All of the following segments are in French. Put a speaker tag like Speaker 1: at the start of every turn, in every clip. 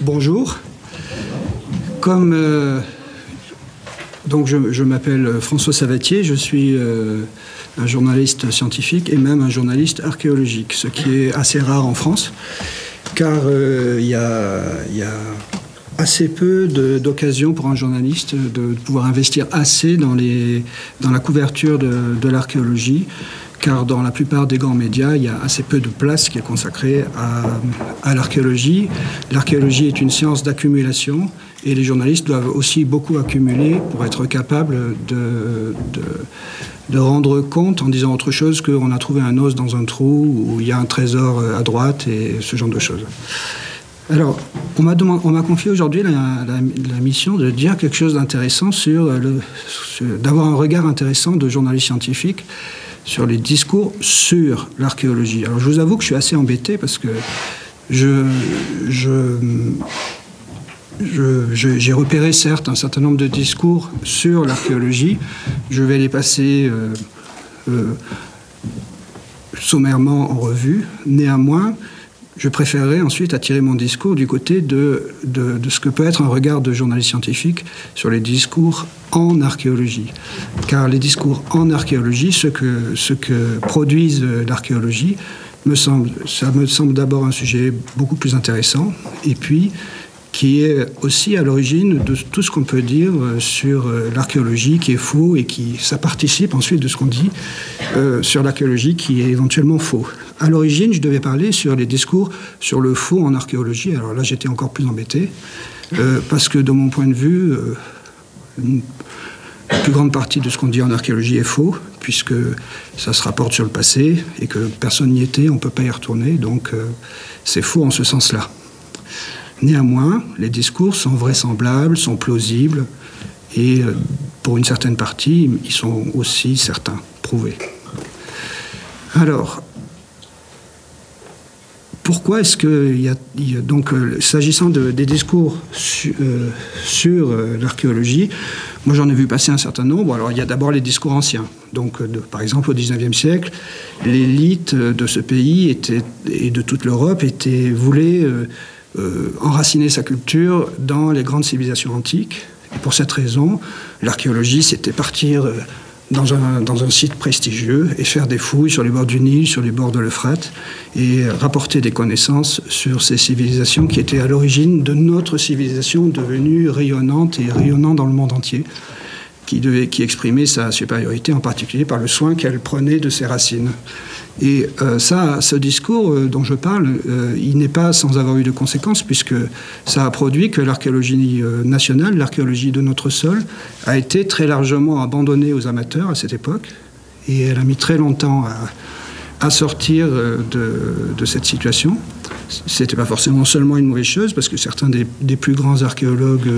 Speaker 1: bonjour. Donc je m'appelle François Savatier, je suis un journaliste scientifique et même un journaliste archéologique, ce qui est assez rare en France, car il y a assez peu d'occasions pour un journaliste de pouvoir investir assez dans la couverture de l'archéologie, car dans la plupart des grands médias, il y a assez peu de place qui est consacrée à l'archéologie. L'archéologie est une science d'accumulation et les journalistes doivent aussi beaucoup accumuler pour être capables de rendre compte en disant autre chose qu'on a trouvé un os dans un trou ou il y a un trésor à droite et ce genre de choses. Alors, on m'a confié aujourd'hui la mission de dire quelque chose d'intéressant d'avoir un regard intéressant de journaliste scientifique sur les discours sur l'archéologie. Alors, je vous avoue que je suis assez embêté parce que j'ai repéré, certes, un certain nombre de discours sur l'archéologie. Je vais les passer sommairement en revue. Néanmoins, je préférerais ensuite attirer mon discours du côté de ce que peut être un regard de journaliste scientifique sur les discours en archéologie. Car les discours en archéologie, ce que produisent l'archéologie, ça me semble d'abord un sujet beaucoup plus intéressant, et puis qui est aussi à l'origine de tout ce qu'on peut dire sur l'archéologie qui est faux et ça participe ensuite de ce qu'on dit sur l'archéologie qui est éventuellement faux. À l'origine, je devais parler sur les discours sur le faux en archéologie. Alors là, j'étais encore plus embêté parce que de mon point de vue, la plus grande partie de ce qu'on dit en archéologie est faux puisque ça se rapporte sur le passé et que personne n'y était, on ne peut pas y retourner. Donc c'est faux en ce sens-là. Néanmoins, les discours sont vraisemblables, sont plausibles, et pour une certaine partie, ils sont aussi certains, prouvés. Alors, pourquoi est-ce qu'il y a donc, s'agissant des discours sur l'archéologie, moi j'en ai vu passer un certain nombre. Alors il y a d'abord les discours anciens. Donc par exemple au XIXe siècle, l'élite de ce pays et de toute l'Europe voulait enraciner sa culture dans les grandes civilisations antiques. Et pour cette raison, l'archéologie, c'était partir dans un site prestigieux et faire des fouilles sur les bords du Nil, sur les bords de l'Euphrate, et rapporter des connaissances sur ces civilisations qui étaient à l'origine de notre civilisation devenue rayonnante et rayonnant dans le monde entier, qui exprimait sa supériorité en particulier par le soin qu'elle prenait de ses racines. Et ce discours dont je parle, il n'est pas sans avoir eu de conséquences, puisque ça a produit que l'archéologie nationale, l'archéologie de notre sol, a été très largement abandonnée aux amateurs à cette époque, et elle a mis très longtemps à sortir de cette situation. C'était pas forcément seulement une mauvaise chose, parce que certains des plus grands archéologues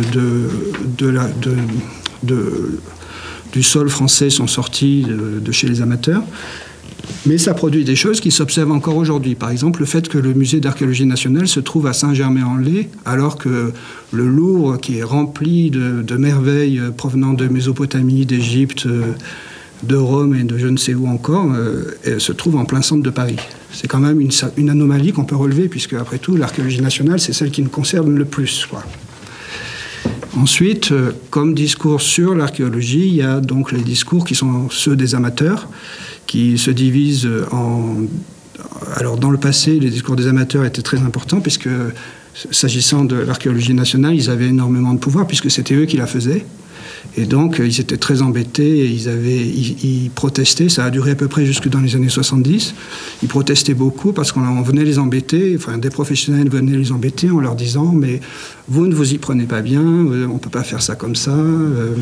Speaker 1: du sol français sont sortis de chez les amateurs. Mais ça produit des choses qui s'observent encore aujourd'hui. Par exemple, le fait que le musée d'archéologie nationale se trouve à Saint-Germain-en-Laye, alors que le Louvre, qui est rempli de merveilles provenant de Mésopotamie, d'Égypte, de Rome et de je ne sais où encore, se trouve en plein centre de Paris. C'est quand même une anomalie qu'on peut relever, puisque après tout, l'archéologie nationale, c'est celle qui nous concerne le plus, quoi. Ensuite, comme discours sur l'archéologie, il y a donc les discours qui sont ceux des amateurs, qui se divisent en... Alors, dans le passé, les discours des amateurs étaient très importants, puisque, s'agissant de l'archéologie nationale, ils avaient énormément de pouvoir, puisque c'était eux qui la faisaient. Et donc, ils étaient très embêtés, et ils protestaient. Ça a duré à peu près jusque dans les années 70. Ils protestaient beaucoup, parce qu'on venait les embêter, enfin, des professionnels venaient les embêter en leur disant « Mais vous ne vous y prenez pas bien, on ne peut pas faire ça comme ça, ça... »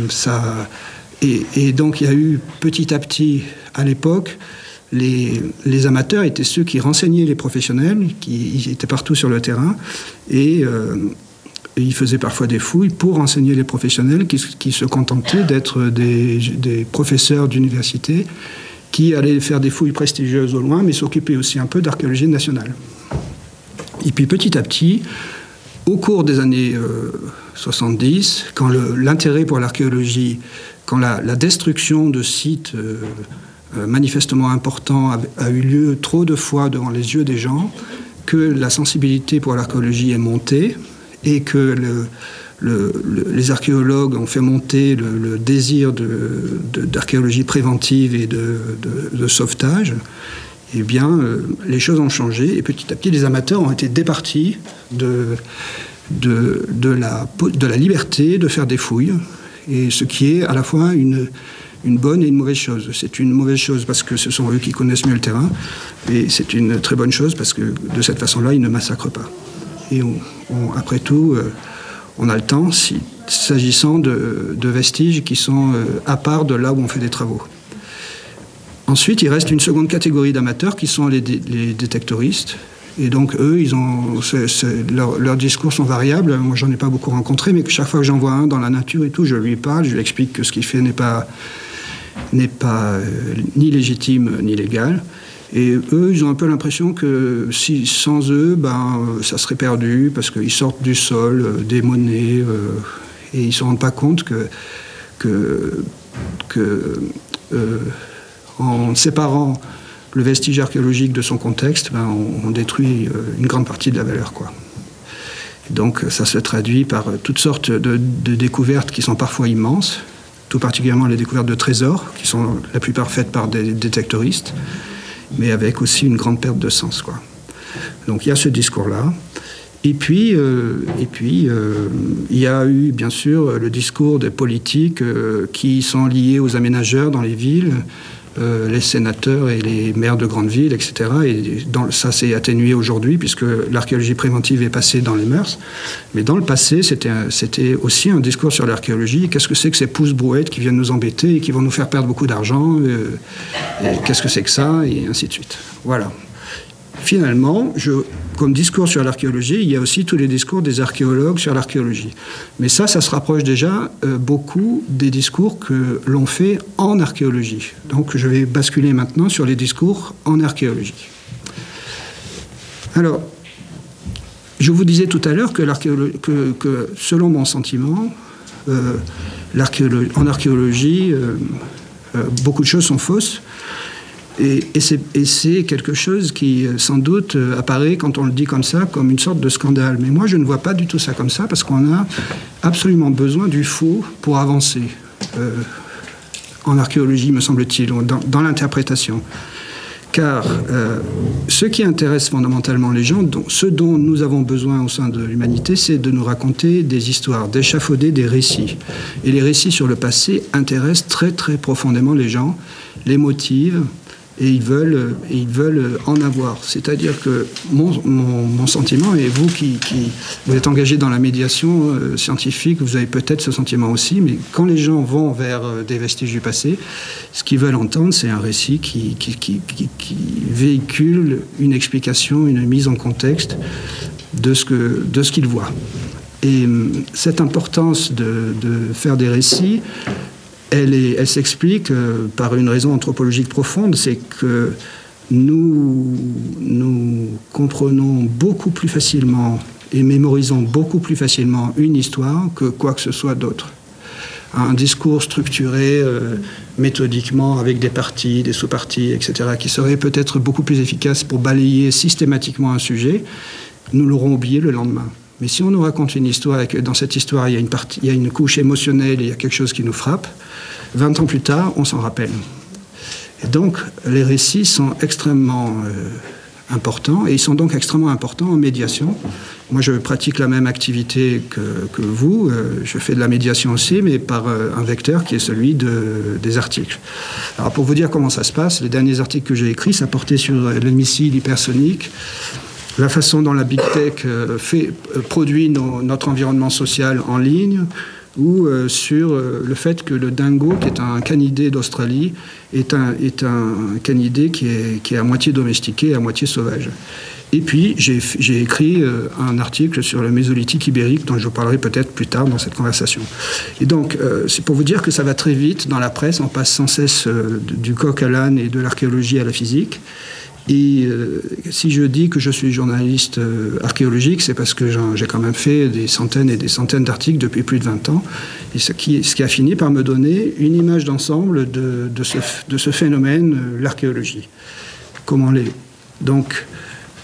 Speaker 1: Et donc, il y a eu petit à petit, à l'époque, les amateurs étaient ceux qui renseignaient les professionnels, ils étaient partout sur le terrain, et ils faisaient parfois des fouilles pour renseigner les professionnels qui se contentaient d'être des professeurs d'université qui allaient faire des fouilles prestigieuses au loin, mais s'occupaient aussi un peu d'archéologie nationale. Et puis, petit à petit, au cours des années 70, quand l'intérêt pour l'archéologie, quand la destruction de sites manifestement importants a eu lieu trop de fois devant les yeux des gens, que la sensibilité pour l'archéologie est montée et que les archéologues ont fait monter le désir d'archéologie préventive et de sauvetage, eh bien, les choses ont changé et petit à petit, les amateurs ont été départis de la liberté de faire des fouilles, et ce qui est à la fois une bonne et une mauvaise chose. C'est une mauvaise chose parce que ce sont eux qui connaissent mieux le terrain, et c'est une très bonne chose parce que de cette façon-là, ils ne massacrent pas. Et après tout, on a le temps, s'agissant de vestiges qui sont à part de là où on fait des travaux. Ensuite, il reste une seconde catégorie d'amateurs qui sont les détectoristes. Et donc, eux, leurs discours sont variables. Moi, j'en ai pas beaucoup rencontré, mais chaque fois que j'en vois un dans la nature et tout, je lui parle, je lui explique que ce qu'il fait n'est pas ni légitime ni légal. Et eux, ils ont un peu l'impression que sans eux, ça serait perdu, parce qu'ils sortent du sol des monnaies, et ils ne se rendent pas compte en séparant le vestige archéologique de son contexte, on détruit une grande partie de la valeur, quoi. Donc ça se traduit par toutes sortes de découvertes qui sont parfois immenses, tout particulièrement les découvertes de trésors, qui sont la plupart faites par des détectoristes, mais avec aussi une grande perte de sens, quoi. Donc il y a ce discours-là. Et puis, il y a eu, bien sûr, le discours des politiques qui sont liés aux aménageurs dans les villes, les sénateurs et les maires de grandes villes, etc. Et ça s'est atténué aujourd'hui, puisque l'archéologie préventive est passée dans les mœurs. Mais dans le passé, c'était aussi un discours sur l'archéologie. Qu'est-ce que c'est que ces pouces-brouettes qui viennent nous embêter et qui vont nous faire perdre beaucoup d'argent, qu'est-ce que c'est que ça, et ainsi de suite. Voilà. Finalement, comme discours sur l'archéologie, il y a aussi tous les discours des archéologues sur l'archéologie. Mais ça se rapproche déjà beaucoup des discours que l'on fait en archéologie. Donc je vais basculer maintenant sur les discours en archéologie. Alors, je vous disais tout à l'heure que selon mon sentiment, en archéologie, beaucoup de choses sont fausses. Et c'est quelque chose qui, sans doute, apparaît, quand on le dit comme ça, comme une sorte de scandale. Mais moi, je ne vois pas du tout ça comme ça, parce qu'on a absolument besoin du faux pour avancer. En archéologie, me semble-t-il, dans l'interprétation. Car ce qui intéresse fondamentalement les gens, ce dont nous avons besoin au sein de l'humanité, c'est de nous raconter des histoires, d'échafauder des récits. Et les récits sur le passé intéressent très, très profondément les gens, les motivent, et ils veulent en avoir. C'est-à-dire que mon sentiment, et vous qui vous êtes engagé dans la médiation scientifique, vous avez peut-être ce sentiment aussi, mais quand les gens vont vers des vestiges du passé, ce qu'ils veulent entendre, c'est un récit qui véhicule une explication, une mise en contexte de ce qu'ils voient. Et cette importance de faire des récits, elle s'explique par une raison anthropologique profonde, c'est que nous comprenons beaucoup plus facilement et mémorisons beaucoup plus facilement une histoire que quoi que ce soit d'autre. Un discours structuré méthodiquement avec des parties, des sous-parties, etc., qui serait peut-être beaucoup plus efficace pour balayer systématiquement un sujet, nous l'aurons oublié le lendemain. Mais si on nous raconte une histoire et que dans cette histoire, il y a une couche émotionnelle et il y a quelque chose qui nous frappe, 20 ans plus tard, on s'en rappelle. Et donc, les récits sont extrêmement importants, et ils sont donc extrêmement importants en médiation. Moi, je pratique la même activité que vous. Je fais de la médiation aussi, mais par un vecteur qui est celui des articles. Alors, pour vous dire comment ça se passe, les derniers articles que j'ai écrits, ça portait sur les missiles hypersoniques, la façon dont la Big Tech produit notre environnement social en ligne, ou sur le fait que le dingo, qui est un canidé d'Australie, est un canidé qui est à moitié domestiqué, à moitié sauvage. Et puis, j'ai écrit un article sur le mésolithique ibérique, dont je vous parlerai peut-être plus tard dans cette conversation. Et donc, c'est pour vous dire que ça va très vite dans la presse, on passe sans cesse du coq à l'âne et de l'archéologie à la physique. Et si je dis que je suis journaliste archéologique, c'est parce que j'ai quand même fait des centaines et des centaines d'articles depuis plus de 20 ans, et ce qui a fini par me donner une image d'ensemble de ce phénomène, l'archéologie. Donc,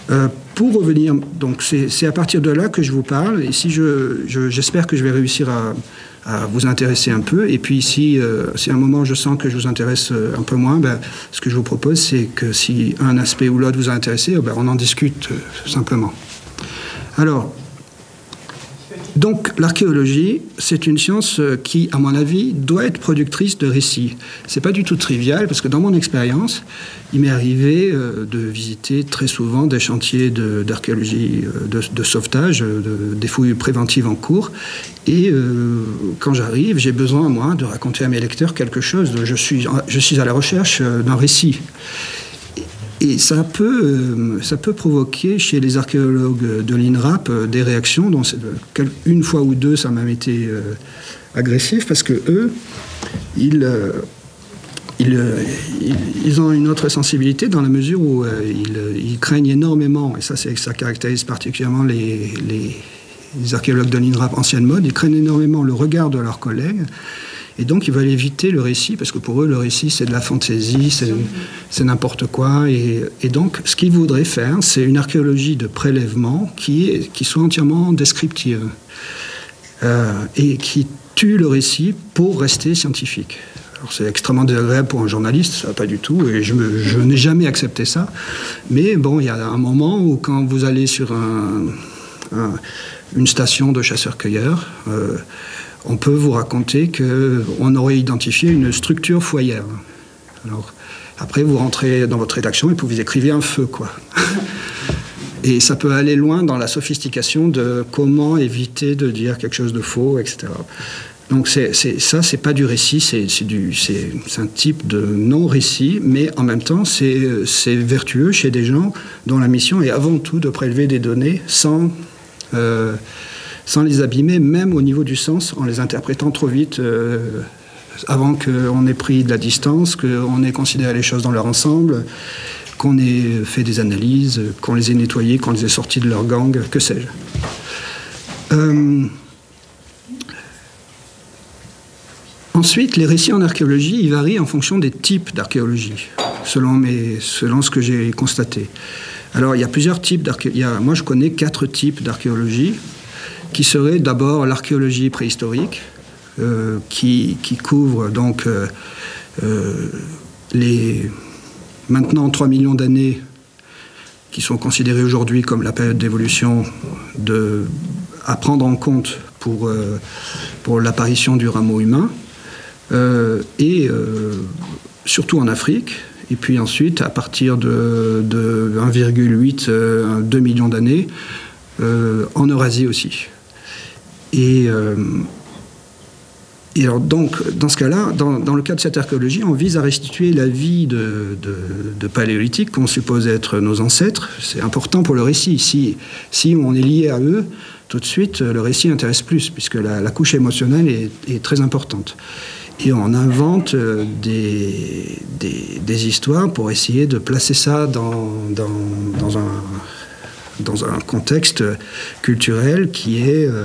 Speaker 1: Pour revenir, donc c'est à partir de là que je vous parle. Et si j'espère que je vais réussir à vous intéresser un peu. Et puis si à un moment je sens que je vous intéresse un peu moins, ce que je vous propose, c'est que si un aspect ou l'autre vous a intéressé, on en discute simplement. Alors, donc l'archéologie, c'est une science qui, à mon avis, doit être productrice de récits. C'est pas du tout trivial, parce que dans mon expérience, il m'est arrivé de visiter très souvent des chantiers d'archéologie, de sauvetage, des fouilles préventives en cours. Et quand j'arrive, j'ai besoin, moi, de raconter à mes lecteurs quelque chose. Je suis à la recherche d'un récit. Et ça peut provoquer chez les archéologues de l'INRAP des réactions dont une fois ou deux ça m'a été agressif, parce que eux, ils ont une autre sensibilité dans la mesure où ils craignent énormément, et ça caractérise particulièrement les archéologues de l'INRAP ancienne mode, ils craignent énormément le regard de leurs collègues. Et donc, ils veulent éviter le récit, parce que pour eux, le récit, c'est de la fantaisie, c'est n'importe quoi. Et donc, ce qu'ils voudraient faire, c'est une archéologie de prélèvement qui soit entièrement descriptive et qui tue le récit pour rester scientifique. Alors, c'est extrêmement désagréable pour un journaliste, ça pas du tout, et je n'ai jamais accepté ça. Mais bon, il y a un moment où, quand vous allez sur une station de chasseurs-cueilleurs, on peut vous raconter qu'on aurait identifié une structure foyère. Alors, après, vous rentrez dans votre rédaction et puis vous écrivez un feu, quoi. Et ça peut aller loin dans la sophistication de comment éviter de dire quelque chose de faux, etc. Donc c'est pas du récit, c'est un type de non-récit, mais en même temps, c'est vertueux chez des gens dont la mission est avant tout de prélever des données sans les abîmer, même au niveau du sens, en les interprétant trop vite, avant qu'on ait pris de la distance, qu'on ait considéré les choses dans leur ensemble, qu'on ait fait des analyses, qu'on les ait nettoyées, qu'on les ait sortis de leur gang, que sais-je. Ensuite, les récits en archéologie, ils varient en fonction des types d'archéologie, selon ce que j'ai constaté. Alors, il y a plusieurs types d'archéologie. Moi, je connais 4 types d'archéologie, qui serait d'abord l'archéologie préhistorique, qui couvre donc les maintenant 3 millions d'années qui sont considérées aujourd'hui comme la période d'évolution à prendre en compte pour l'apparition du rameau humain, et surtout en Afrique, et puis ensuite à partir de 1,8 à 2 millions d'années en Eurasie aussi. Et alors donc, dans ce cas-là, dans le cas de cette archéologie, on vise à restituer la vie de paléolithique qu'on suppose être nos ancêtres. C'est important pour le récit. Si on est lié à eux, tout de suite, le récit intéresse plus, puisque la couche émotionnelle est très importante. Et on invente des histoires pour essayer de placer ça dans un contexte culturel qui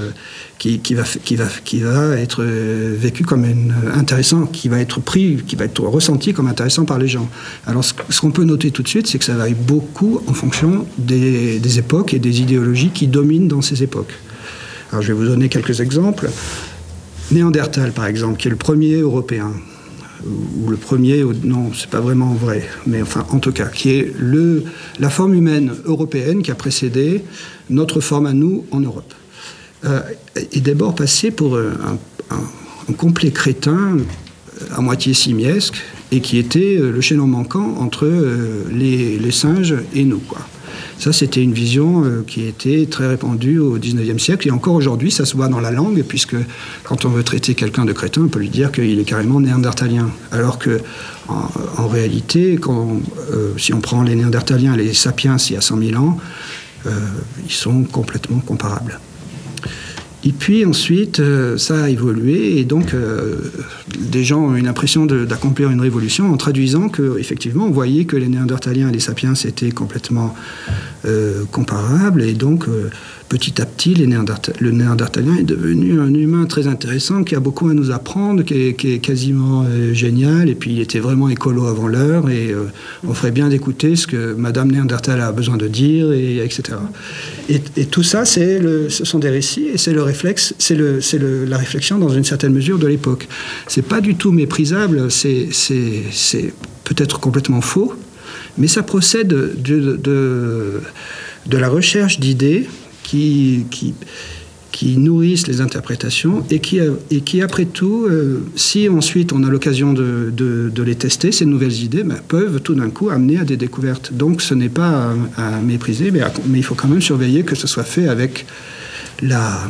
Speaker 1: va être vécu comme intéressant, qui va être ressenti comme intéressant par les gens. Alors ce qu'on peut noter tout de suite, c'est que ça varie beaucoup en fonction des époques et des idéologies qui dominent dans ces époques. Alors je vais vous donner quelques exemples. Néandertal, par exemple, qui est le premier européen, ou le premier, non, c'est pas vraiment vrai, mais enfin, en tout cas, qui est la forme humaine européenne qui a précédé notre forme à nous en Europe. Est d'abord passé pour un complet crétin, à moitié simiesque, et qui était le chaînon manquant entre les singes et nous, quoi. Ça, c'était une vision qui était très répandue au XIXe siècle. Et encore aujourd'hui, ça se voit dans la langue, puisque quand on veut traiter quelqu'un de crétin, on peut lui dire qu'il est carrément néandertalien. Alors que, en réalité, si on prend les néandertaliens et les sapiens il y a 100 000 ans, ils sont complètement comparables. Et puis ensuite, ça a évolué, et donc des gens ont eu l'impression d'accomplir une révolution en traduisant qu'effectivement, on voyait que les Néandertaliens et les Sapiens étaient complètement comparables. Et donc, petit à petit, le néandertalien est devenu un humain très intéressant, qui a beaucoup à nous apprendre, qui est quasiment génial. Et puis, il était vraiment écolo avant l'heure. Et on ferait bien d'écouter ce que Madame Néandertal a besoin de dire, etc. Et tout ça, ce sont des récits, et c'est le réflexe, la réflexion dans une certaine mesure de l'époque. C'est pas du tout méprisable, c'est peut-être complètement faux, mais ça procède de la recherche d'idées qui nourrissent les interprétations et qui après tout, si ensuite on a l'occasion de les tester, ces nouvelles idées, peuvent tout d'un coup amener à des découvertes. Donc ce n'est pas à mépriser, mais il faut quand même surveiller que ce soit fait avec la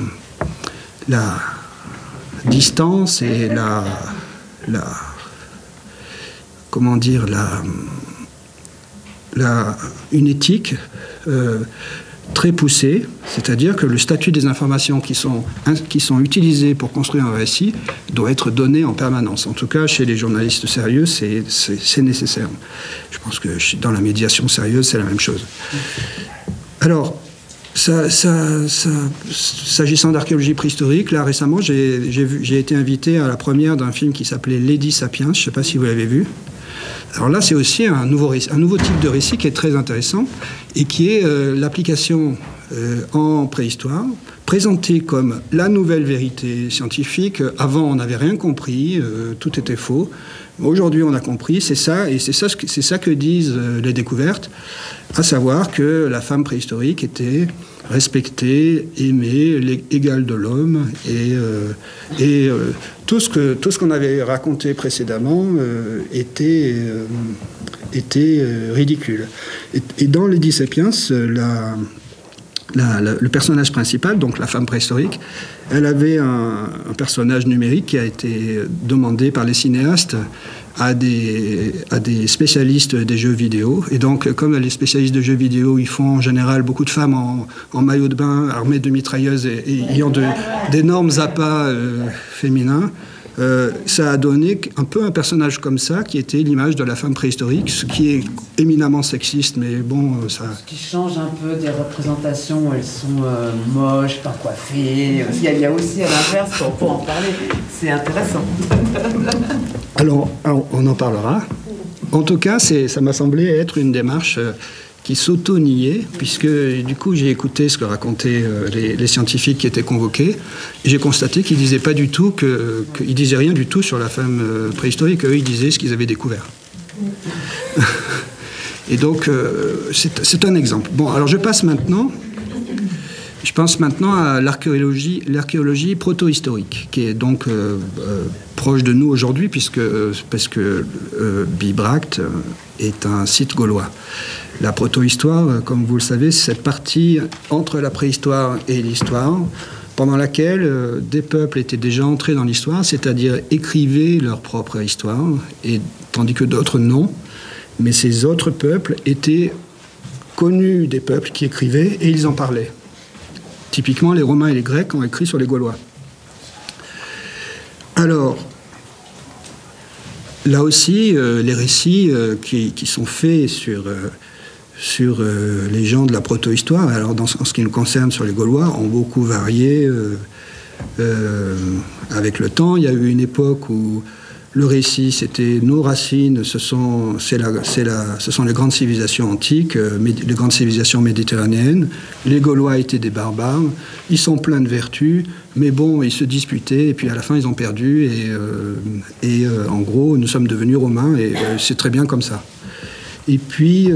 Speaker 1: distance et une éthique très poussée, c'est-à-dire que le statut des informations qui sont utilisées pour construire un récit doit être donné en permanence. En tout cas, chez les journalistes sérieux, c'est nécessaire. Je pense que dans la médiation sérieuse, c'est la même chose. Alors, s'agissant d'archéologie préhistorique, là récemment, j'ai été invité à la première d'un film qui s'appelait Lady Sapiens, je ne sais pas si vous l'avez vu. Alors là, c'est aussi un nouveau type de récit qui est très intéressant et qui est l'application en préhistoire, présentée comme la nouvelle vérité scientifique. Avant, on n'avait rien compris, tout était faux. Aujourd'hui, on a compris, c'est ça, et c'est ça que disent les découvertes, à savoir que la femme préhistorique était respectée, aimée, égale de l'homme, et tout ce qu'on avait raconté précédemment était ridicule. Et dans Lady Sapiens, le personnage principal, donc la femme préhistorique, elle avait un personnage numérique qui a été demandé par les cinéastes à des spécialistes des jeux vidéo. Et donc, comme les spécialistes de jeux vidéo, ils font en général beaucoup de femmes en maillot de bain, armées de mitrailleuses et ayant d'énormes appâts féminins, ça a donné un peu un personnage comme ça, qui était l'image de la femme préhistorique, ce qui est éminemment sexiste, mais bon, ça...
Speaker 2: Ce qui change un peu des représentations où elles sont moches, pas coiffées. Il y a aussi à l'inverse, pour en parler, c'est intéressant.
Speaker 1: Alors, on en parlera. En tout cas, ça m'a semblé être une démarche qui s'auto-niait, puisque du coup j'ai écouté ce que racontaient les scientifiques qui étaient convoqués, et j'ai constaté qu'ils disaient pas du tout qu'ils disaient rien du tout sur la femme préhistorique. Eux, ils disaient ce qu'ils avaient découvert. Et donc c'est un exemple. Bon, alors je pense maintenant à l'archéologie proto-historique, qui est donc proche de nous aujourd'hui, parce que Bibracte est un site gaulois. La proto-histoire, comme vous le savez, c'est cette partie entre la préhistoire et l'histoire, pendant laquelle des peuples étaient déjà entrés dans l'histoire, c'est-à-dire écrivaient leur propre histoire, tandis que d'autres non. Mais ces autres peuples étaient connus des peuples qui écrivaient et ils en parlaient. Typiquement, les Romains et les Grecs ont écrit sur les Gaulois. Alors, là aussi, les récits qui sont faits sur les gens de la proto-histoire, alors en ce qui nous concerne sur les Gaulois, ont beaucoup varié avec le temps. Il y a eu une époque où le récit, c'était nos racines, ce sont les grandes civilisations antiques, les grandes civilisations méditerranéennes. Les Gaulois étaient des barbares, ils sont pleins de vertus, mais bon, ils se disputaient, et puis à la fin, ils ont perdu, et en gros, nous sommes devenus romains, et c'est très bien comme ça. Et puis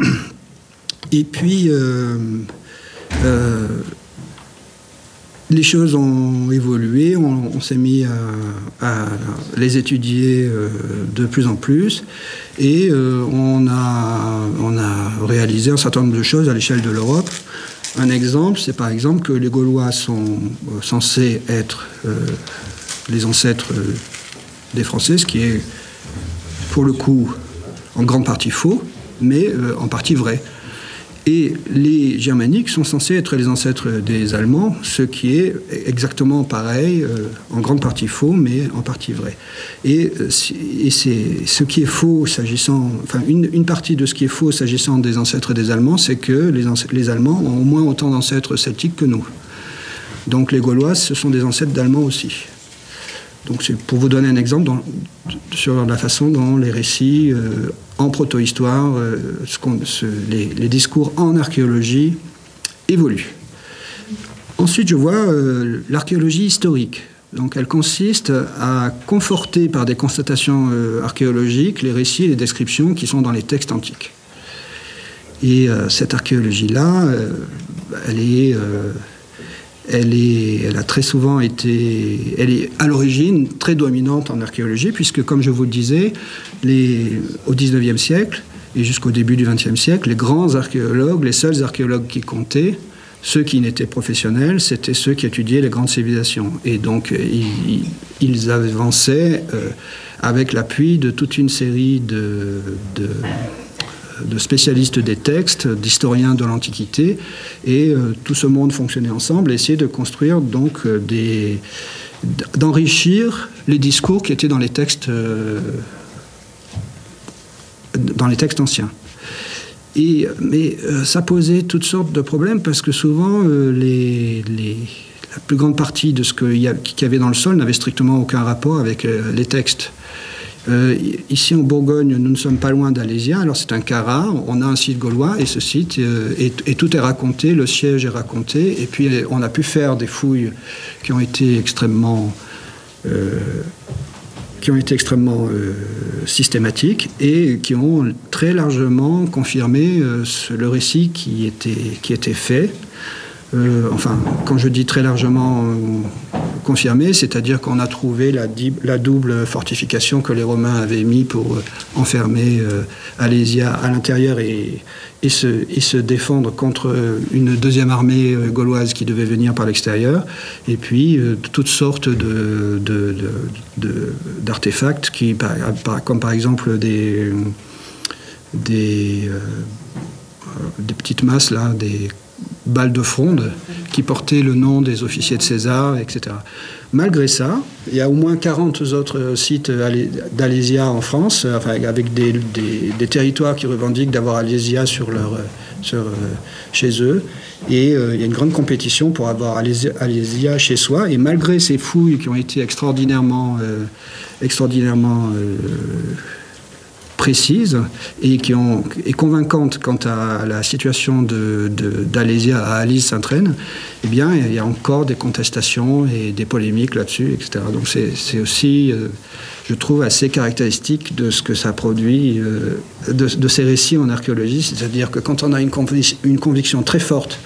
Speaker 1: les choses ont évolué, on s'est mis à les étudier de plus en plus, et on a réalisé un certain nombre de choses à l'échelle de l'Europe. Un exemple, c'est par exemple que les Gaulois sont censés être les ancêtres des Français, ce qui est pour le coup en grande partie faux, mais en partie vrai. Et les germaniques sont censés être les ancêtres des Allemands, ce qui est exactement pareil, en grande partie faux, mais en partie vrai. Et c'est ce qui est faux s'agissant, enfin une partie de ce qui est faux s'agissant des ancêtres des Allemands, c'est que les Allemands ont au moins autant d'ancêtres celtiques que nous. Donc les Gaulois, ce sont des ancêtres d'Allemands aussi. Donc c'est pour vous donner un exemple sur la façon dont les récits en proto-histoire, les discours en archéologie évoluent. Ensuite, je vois l'archéologie historique. Donc elle consiste à conforter par des constatations archéologiques les récits et les descriptions qui sont dans les textes antiques. Et cette archéologie-là, elle a très souvent été, elle est à l'origine très dominante en archéologie, puisque, comme je vous le disais, au XIXe siècle et jusqu'au début du XXe siècle, les grands archéologues, les seuls archéologues qui comptaient, ceux qui n'étaient professionnels, c'était ceux qui étudiaient les grandes civilisations. Et donc, ils avançaient avec l'appui de toute une série de spécialistes des textes, d'historiens de l'Antiquité, et tout ce monde fonctionnait ensemble et essayait de construire donc d'enrichir les discours qui étaient dans les textes anciens. Mais ça posait toutes sortes de problèmes parce que souvent la plus grande partie de ce qu'il y avait dans le sol n'avait strictement aucun rapport avec les textes. Ici en Bourgogne, nous ne sommes pas loin d'Alésia, alors c'est un cas rare, on a un site gaulois et ce site, et tout est raconté, le siège est raconté, et puis on a pu faire des fouilles qui ont été extrêmement systématiques et qui ont très largement confirmé le récit qui était fait. Enfin, quand je dis très largement confirmé, c'est-à-dire qu'on a trouvé la double fortification que les Romains avaient mis pour enfermer Alésia à l'intérieur et se défendre contre une deuxième armée gauloise qui devait venir par l'extérieur, et puis toutes sortes d'artefacts comme par exemple des petites masses là, des balles de fronde qui portaient le nom des officiers de César, etc. Malgré ça, il y a au moins 40 autres sites d'Alésia en France, enfin, avec des territoires qui revendiquent d'avoir Alésia chez eux. Et il y a une grande compétition pour avoir Alésia chez soi. Et malgré ces fouilles qui ont été extraordinairement précises et convaincantes quant à la situation d'Alésia à Alise-Sainte-Reine, eh bien, il y a encore des contestations et des polémiques là-dessus, etc. Donc c'est aussi, je trouve, assez caractéristique de ce que ça produit, de ces récits en archéologie, c'est-à-dire que quand on a une conviction très forte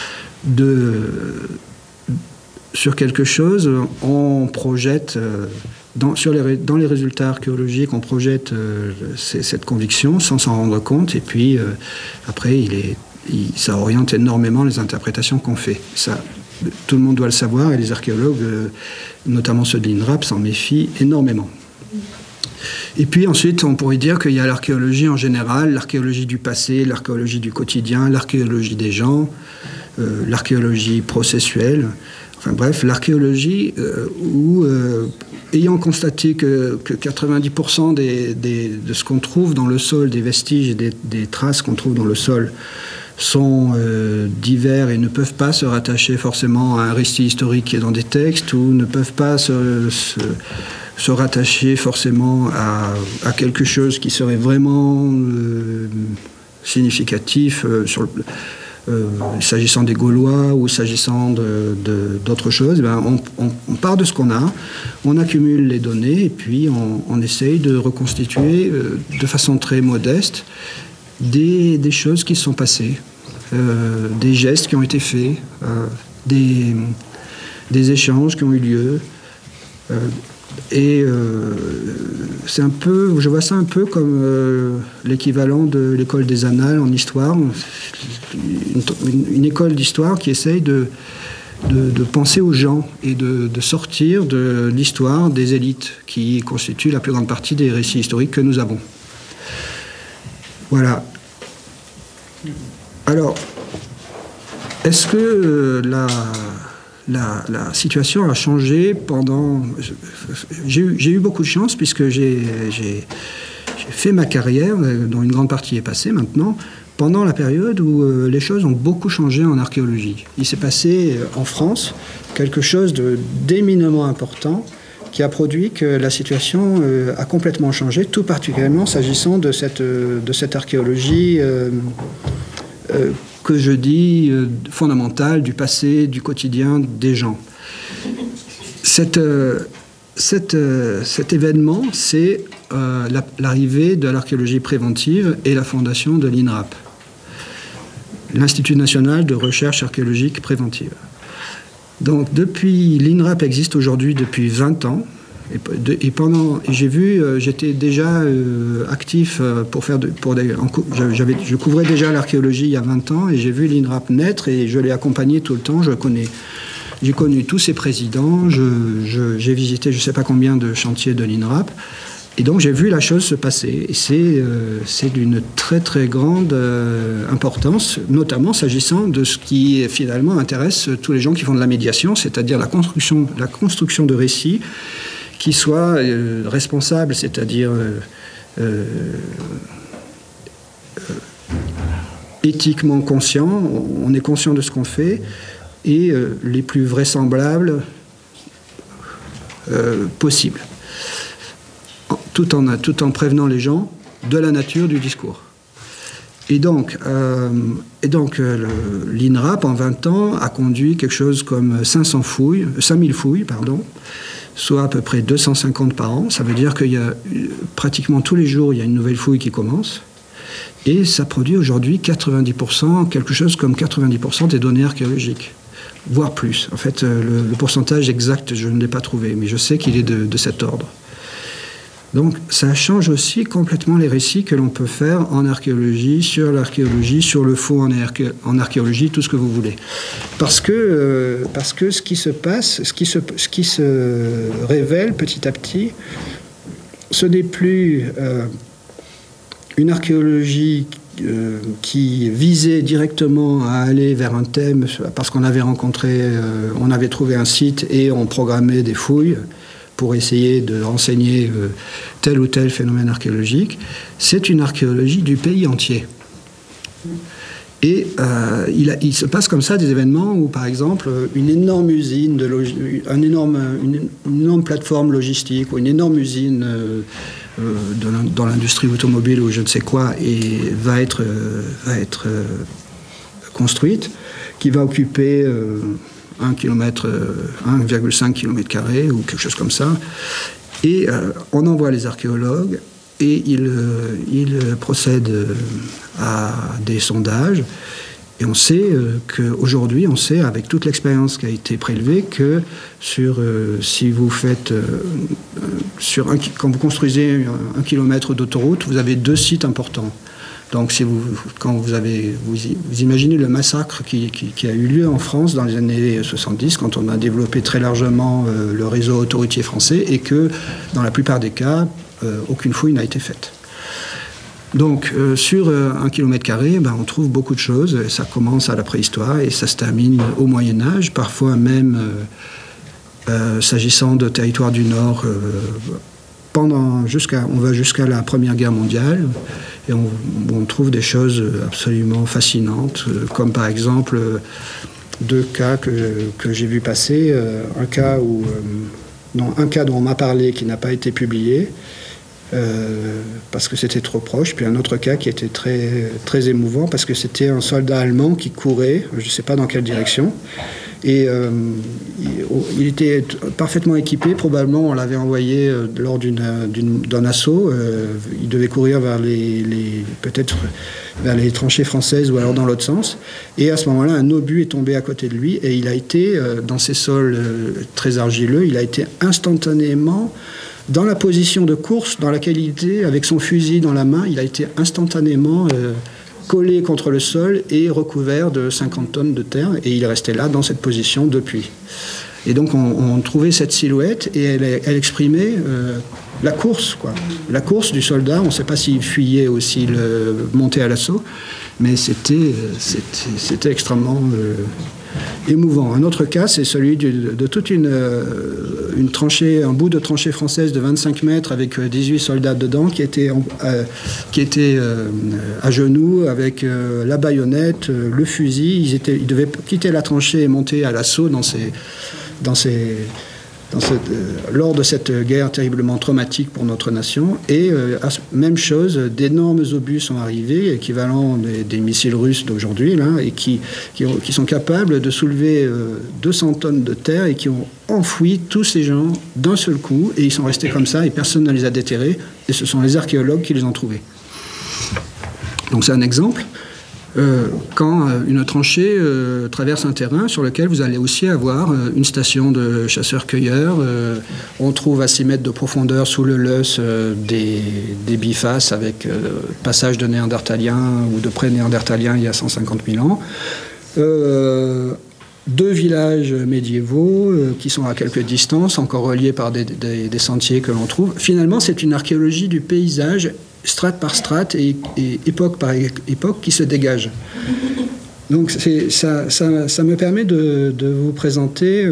Speaker 1: sur quelque chose, on projette... Dans les résultats archéologiques, on projette cette conviction sans s'en rendre compte, et puis après, ça oriente énormément les interprétations qu'on fait. Ça, tout le monde doit le savoir, et les archéologues, notamment ceux de l'INRAP, s'en méfient énormément. Et puis ensuite, on pourrait dire qu'il y a l'archéologie en général, l'archéologie du passé, l'archéologie du quotidien, l'archéologie des gens, l'archéologie processuelle. Enfin bref, l'archéologie où, ayant constaté que 90% de ce qu'on trouve dans le sol, des vestiges et des traces qu'on trouve dans le sol, sont divers et ne peuvent pas se rattacher forcément à un récit historique qui est dans des textes, ou ne peuvent pas se rattacher forcément à quelque chose qui serait vraiment significatif s'agissant des Gaulois ou s'agissant d'autres choses. Ben, on part de ce qu'on a, on accumule les données et puis on essaye de reconstituer de façon très modeste des choses qui se sont passées, des gestes qui ont été faits, des échanges qui ont eu lieu. C'est un peu, je vois ça un peu comme l'équivalent de l'école des annales en histoire, une école d'histoire qui essaye de penser aux gens et de sortir de l'histoire des élites qui constituent la plus grande partie des récits historiques que nous avons. Voilà. Alors, est-ce que la situation a changé pendant... J'ai eu beaucoup de chance puisque j'ai fait ma carrière, dont une grande partie est passée maintenant, pendant la période où les choses ont beaucoup changé en archéologie. Il s'est passé en France quelque chose d'éminemment important qui a produit que la situation a complètement changé, tout particulièrement s'agissant de cette archéologie que je dis fondamentale, du passé, du quotidien des gens. Cet événement, c'est l'arrivée de l'archéologie préventive et la fondation de l'INRAP, l'Institut national de recherche archéologique préventive. Donc, l'INRAP existe aujourd'hui depuis 20 ans. J'étais déjà actif je couvrais déjà l'archéologie il y a 20 ans et j'ai vu l'INRAP naître et je l'ai accompagné tout le temps. J'ai connu tous ses présidents, j'ai visité je ne sais pas combien de chantiers de l'INRAP. Et donc j'ai vu la chose se passer. Et c'est d'une très très grande importance, notamment s'agissant de ce qui finalement intéresse tous les gens qui font de la médiation, c'est-à-dire la construction de récits qui soient responsables, c'est-à-dire éthiquement conscients, on est conscient de ce qu'on fait, et les plus vraisemblables possibles. Tout en prévenant les gens de la nature du discours. Et donc l'INRAP, en 20 ans, a conduit quelque chose comme 5000 fouilles, soit à peu près 250 par an. Ça veut dire qu'il y a pratiquement tous les jours, il y a une nouvelle fouille qui commence. Et ça produit aujourd'hui 90%, quelque chose comme 90% des données archéologiques, voire plus. En fait, le pourcentage exact, je ne l'ai pas trouvé, mais je sais qu'il est de cet ordre. Donc ça change aussi complètement les récits que l'on peut faire en archéologie, sur le faux en archéologie, tout ce que vous voulez. Parce que ce qui se passe, ce qui se révèle petit à petit, ce n'est plus une archéologie qui visait directement à aller vers un thème parce qu'on avait on avait trouvé un site et on programmait des fouilles pour essayer de renseigner tel ou tel phénomène archéologique. C'est une archéologie du pays entier. Et il se passe comme ça des événements où, par exemple, une énorme usine, une énorme plateforme logistique ou une énorme usine dans l'industrie automobile ou je ne sais quoi va être construite, qui va occuper 1,5 km² ou quelque chose comme ça. Et on envoie les archéologues et ils procèdent à des sondages. Et on sait qu'aujourd'hui, avec toute l'expérience qui a été prélevée, que si vous faites quand vous construisez 1 kilomètre d'autoroute, vous avez 2 sites importants. Donc, quand vous imaginez le massacre qui a eu lieu en France dans les années 70, quand on a développé très largement le réseau autoroutier français, et que, dans la plupart des cas, aucune fouille n'a été faite. Donc, sur 1 km², on trouve beaucoup de choses. Ça commence à la préhistoire et ça se termine au Moyen-Âge, parfois même, s'agissant de territoires du Nord, on va jusqu'à la Première Guerre mondiale. Et on trouve des choses absolument fascinantes, comme par exemple 2 cas que j'ai vu passer. Un cas dont on m'a parlé qui n'a pas été publié, parce que c'était trop proche, puis un autre cas qui était très, très émouvant, parce que c'était un soldat allemand qui courait, je ne sais pas dans quelle direction, et il était parfaitement équipé, probablement on l'avait envoyé lors d'un assaut, il devait courir peut-être vers les tranchées françaises ou alors dans l'autre sens, et à ce moment-là un obus est tombé à côté de lui et il a été, dans ces sols très argileux, il a été instantanément dans la position de course dans laquelle il était, avec son fusil dans la main, il a été instantanément collé contre le sol et recouvert de 50 tonnes de terre, et il est resté là dans cette position depuis. Et donc on trouvait cette silhouette et elle exprimait la course, quoi. La course du soldat. On ne sait pas s'il fuyait ou s'il montait à l'assaut, mais c'était extrêmement émouvant. Un autre cas, c'est celui de toute une tranchée, un bout de tranchée française de 25 mètres avec 18 soldats dedans qui étaient à genoux avec la baïonnette, le fusil. Ils devaient quitter la tranchée et monter à l'assaut lors de cette guerre terriblement traumatique pour notre nation. Et même chose, d'énormes obus sont arrivés, équivalents des missiles russes d'aujourd'hui, là, et qui sont capables de soulever 200 tonnes de terre et qui ont enfoui tous ces gens d'un seul coup, et ils sont restés comme ça et personne ne les a déterrés, et ce sont les archéologues qui les ont trouvés. Donc c'est un exemple. Quand une tranchée traverse un terrain sur lequel vous allez aussi avoir une station de chasseurs-cueilleurs. On trouve à 6 mètres de profondeur sous le Leuss des bifaces avec passage de néandertaliens ou de pré-néandertaliens il y a 150 000 ans. 2 villages médiévaux qui sont à quelques distances, encore reliés par des sentiers que l'on trouve. Finalement, c'est une archéologie du paysage, strate par strate et époque par époque qui se dégage. Donc ça me permet de vous présenter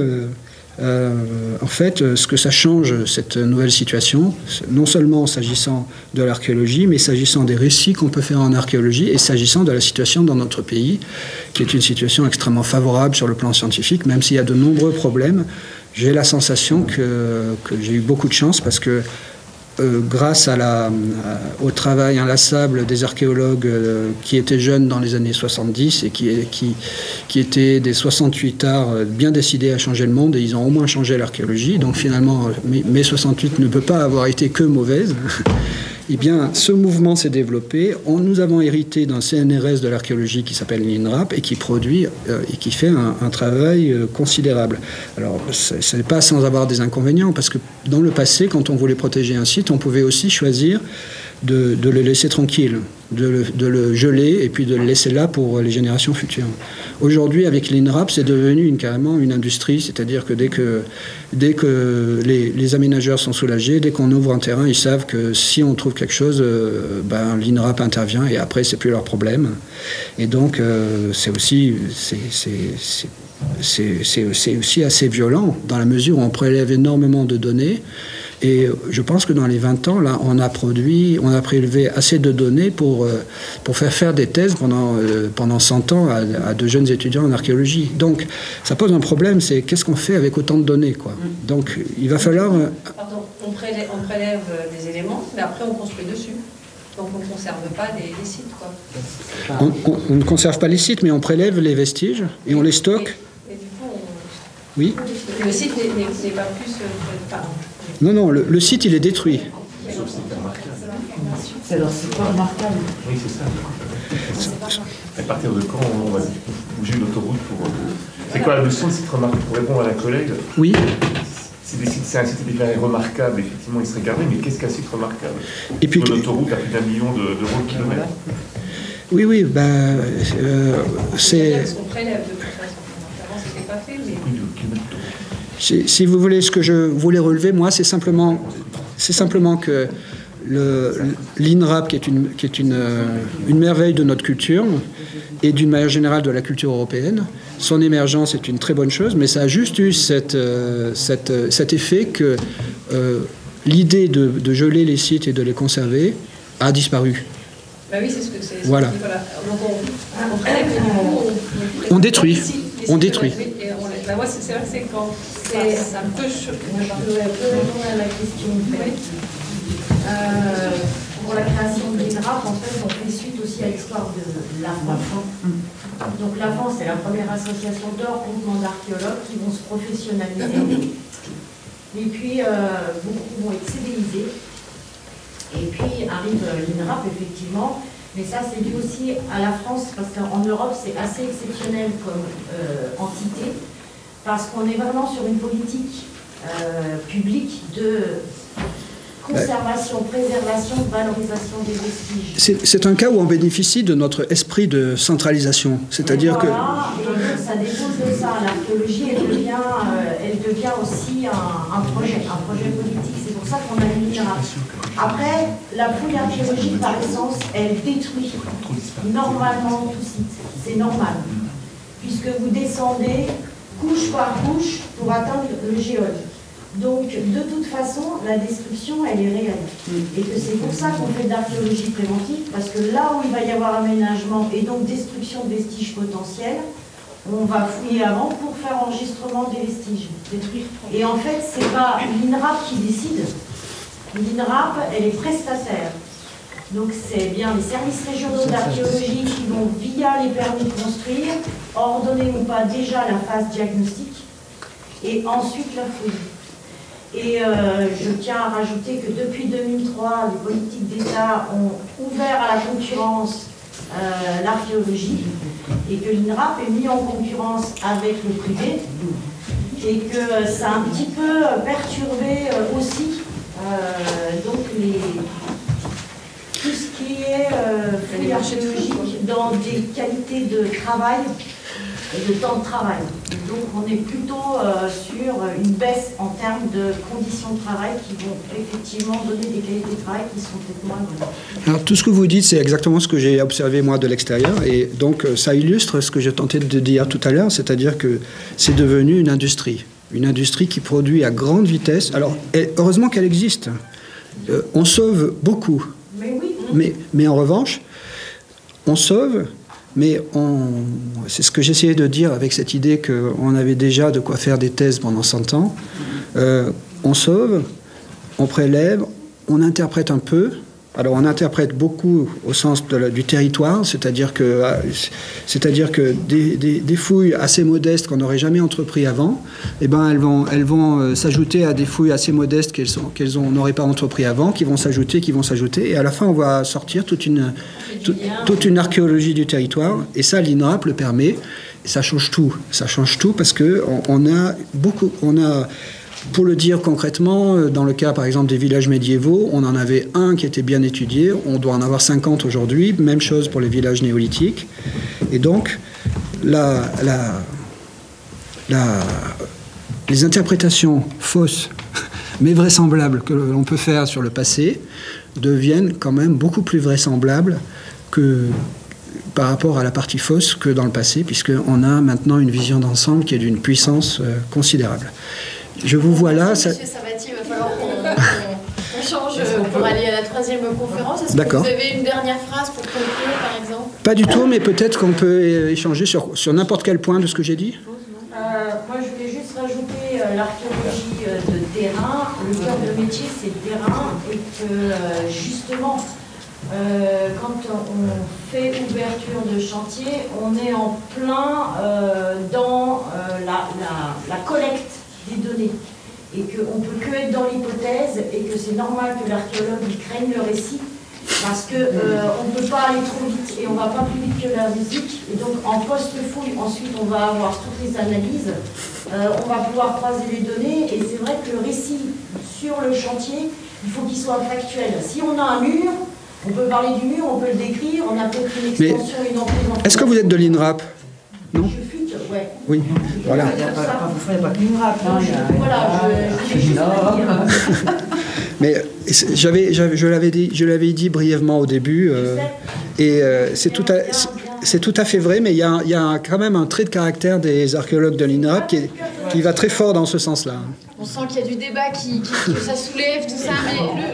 Speaker 1: en fait ce que ça change, cette nouvelle situation, non seulement s'agissant de l'archéologie, mais s'agissant des récits qu'on peut faire en archéologie et s'agissant de la situation dans notre pays, qui est une situation extrêmement favorable sur le plan scientifique, même s'il y a de nombreux problèmes. J'ai la sensation que j'ai eu beaucoup de chance parce que grâce au travail inlassable des archéologues qui étaient jeunes dans les années 70 et qui étaient des 68ards bien décidés à changer le monde, et ils ont au moins changé l'archéologie. Donc finalement, mai 68 ne peut pas avoir été que mauvaise. Eh bien, ce mouvement s'est développé. Nous avons hérité d'un CNRS de l'archéologie qui s'appelle l'INRAP et qui produit et qui fait un travail considérable. Alors, ce n'est pas sans avoir des inconvénients, parce que dans le passé, quand on voulait protéger un site, on pouvait aussi choisir de le laisser tranquille, de le geler et puis de le laisser là pour les générations futures. Aujourd'hui, avec l'INRAP, c'est devenu carrément une industrie, c'est-à-dire que dès que les aménageurs sont soulagés, dès qu'on ouvre un terrain, ils savent que si on trouve quelque chose, l'INRAP intervient et après, c'est plus leur problème. Et donc, c'est aussi assez violent dans la mesure où on prélève énormément de données. Et je pense que dans les 20 ans, là, on a prélevé assez de données pour faire des thèses pendant 100 ans à de jeunes étudiants en archéologie. Donc, ça pose un problème, c'est qu'est-ce qu'on fait avec autant de données, quoi. Donc, il va falloir...
Speaker 3: Pardon, on prélève des éléments, mais après on construit dessus. Donc on ne conserve pas les sites, quoi.
Speaker 1: On ne conserve pas les sites, mais on prélève les vestiges et on les stocke.
Speaker 3: Et du coup,
Speaker 1: Oui.
Speaker 3: Le site n'est pas plus...
Speaker 1: Non, le site, il est détruit.
Speaker 2: C'est leur site remarquable.
Speaker 4: Oui, c'est ça. À partir de quand on va bouger l'autoroute pour... C'est quoi la notion de site remarquable? Pour répondre à la collègue,
Speaker 1: Oui.
Speaker 4: C'est un site déclaré remarquable, effectivement, il serait gardé, mais qu'est-ce qu'un site remarquable?
Speaker 1: Et puis,
Speaker 4: sur l'autoroute à plus d'1 million d'euros le kilomètre.
Speaker 1: Oui, c'est...
Speaker 3: Parce qu'on prélève de toute façon. Avant, ce n'était pas fait, mais...
Speaker 1: Si vous voulez, ce que je voulais relever, moi, c'est simplement que l'INRAP, qui est une merveille de notre culture et d'une manière générale de la culture européenne, son émergence est une très bonne chose, mais ça a juste eu cet effet que l'idée de geler les sites et de les conserver a disparu.
Speaker 3: Bah oui, c'est ce que c'est.
Speaker 1: Voilà.
Speaker 3: Donc on prélève les niveaux,
Speaker 1: on détruit. On détruit.
Speaker 3: Moi, c'est vrai que c'est quand c'est un peu chaud.
Speaker 5: Je peux répondre à la question. Pour la création de l'INRAP, en fait, on fait suite aussi à l'histoire de la France. Donc la France, c'est la première association d'or groupement d'archéologues qui vont se professionnaliser. Et puis, beaucoup vont être CDIsés. Et puis arrive l'INRAP, effectivement. Mais ça, c'est dû aussi à la France, parce qu'en Europe, c'est assez exceptionnel comme entité, parce qu'on est vraiment sur une politique publique de conservation, préservation, valorisation des vestiges.
Speaker 1: C'est un cas où on bénéficie de notre esprit de centralisation, c'est-à-dire que...
Speaker 5: Et donc ça dépose de ça. L'archéologie, elle devient aussi un projet politique. C'est pour ça qu'on a une INRAP. Après, la fouille archéologique, par essence, elle détruit. normalement tout site. C'est normal. Puisque vous descendez couche par couche pour atteindre le géode. Donc, de toute façon, la destruction, elle est réelle. Et que c'est pour ça qu'on fait de l'archéologie préventive, parce que là où il va y avoir aménagement et donc destruction de vestiges potentiels, on va fouiller avant pour faire enregistrement des vestiges. Et en fait, c'est pas l'INRAP qui décide. L'INRAP, elle est prestataire. Donc c'est bien les services régionaux d'archéologie qui vont, via les permis de construire, ordonner ou pas déjà la phase diagnostique et ensuite la fouille. Et je tiens à rajouter que depuis 2003, les politiques d'État ont ouvert à la concurrence l'archéologie et que l'INRAP est mis en concurrence avec le privé et que ça a un petit peu perturbé aussi donc tout ce qui est fouille archéologique dans des qualités de travail et de temps de travail. Donc on est plutôt sur une baisse en termes de conditions de travail qui vont effectivement donner des qualités de travail qui sont peut-être moins bonnes.
Speaker 1: Alors tout ce que vous dites, c'est exactement ce que j'ai observé moi de l'extérieur, et donc ça illustre ce que j'ai tenté de dire tout à l'heure, c'est-à-dire que c'est devenu une industrie qui produit à grande vitesse. Alors heureusement qu'elle existe, on sauve beaucoup, mais en revanche, on sauve. Mais c'est ce que j'essayais de dire avec cette idée qu'on avait déjà de quoi faire des thèses pendant 100 ans. On sauve, on prélève, on interprète un peu. Alors on interprète beaucoup au sens du territoire, c'est-à-dire que des fouilles assez modestes qu'on n'aurait jamais entrepris avant, eh ben elles vont s'ajouter à des fouilles assez modestes qu'on n'aurait pas entrepris avant, qui vont s'ajouter, et à la fin on va sortir toute une archéologie du territoire, et ça l'INRAP le permet, et ça change tout parce que on a, pour le dire concrètement, dans le cas par exemple des villages médiévaux, on en avait un qui était bien étudié, on doit en avoir 50 aujourd'hui, même chose pour les villages néolithiques. Et donc, les interprétations fausses, mais vraisemblables que l'on peut faire sur le passé, deviennent quand même beaucoup plus vraisemblables que par rapport à la partie fausse que dans le passé, puisqu'on a maintenant une vision d'ensemble qui est d'une puissance considérable. Je vous vois là.
Speaker 6: Monsieur Sabatier, il va falloir qu'on change pour aller à la 3e conférence. Est-ce que vous avez une dernière phrase pour conclure, par exemple?
Speaker 1: Pas du tout, mais peut-être qu'on peut échanger sur n'importe quel point de ce que j'ai dit.
Speaker 5: Moi, je voulais juste rajouter l'archéologie de terrain. Le cœur de métier, c'est le terrain. Et que, justement, quand on fait ouverture de chantier, on est en plein dans la collecte des données, et qu'on ne peut que être dans l'hypothèse, et que c'est normal que l'archéologue craigne le récit, parce qu'on ne peut pas aller trop vite, et on ne va pas plus vite que la musique, et donc en post-fouille, ensuite on va avoir toutes les analyses, on va pouvoir croiser les données, et c'est vrai que le récit sur le chantier, il faut qu'il soit factuel. Si on a un mur, on peut parler du mur, on peut le décrire, on a peut-être une extension, une emprise.
Speaker 1: Est-ce que vous êtes de l'INRAP? Non.
Speaker 5: Ouais.
Speaker 1: Oui, voilà.
Speaker 2: Vous ne ferez pas qu'une rap.
Speaker 5: Voilà, je vais juste le dire.
Speaker 1: Mais je l'avais dit brièvement au début, et c'est tout à fait vrai, mais il y a quand même un trait de caractère des archéologues de l'INRAP qui va très fort dans ce sens-là.
Speaker 6: On sent qu'il y a du débat, que ça soulève, tout ça, mais